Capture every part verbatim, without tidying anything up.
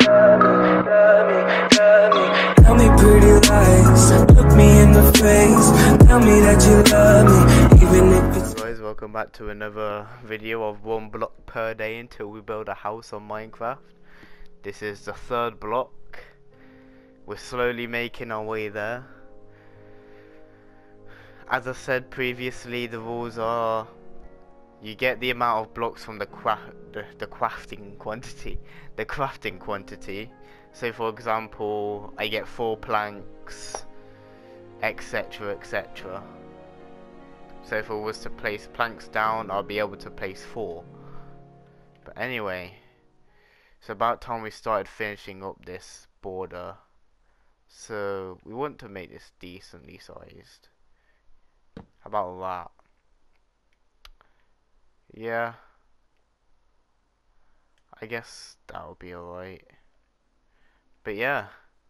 Tell me pretty lies, look me in the face, tell me that you love me, even if it's... Guys, welcome back to another video of one block per day until we build a house on Minecraft. This is the third block. We're slowly making our way there. As I said previously, the rules are you get the amount of blocks from the craft the, the crafting quantity the crafting quantity. So for example, I get four planks, etc, etc. So if I was to place planks down, I'll be able to place four. But anyway, it's about time we started finishing up this border. So we want to make this decently sized. How about that? Yeah, I guess that would be alright. But yeah,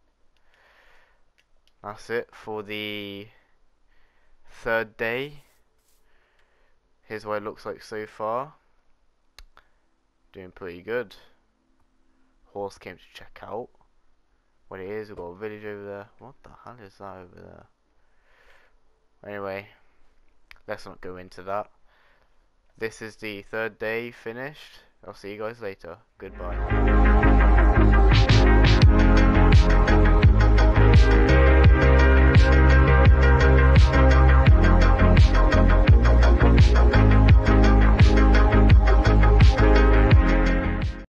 that's it for the third day. Here's what it looks like so far. Doing pretty good. Horse came to check out what it is. We've got a village over there. What the hell is that over there? Anyway, let's not go into that. This is the third day finished. I'll see you guys later. Goodbye.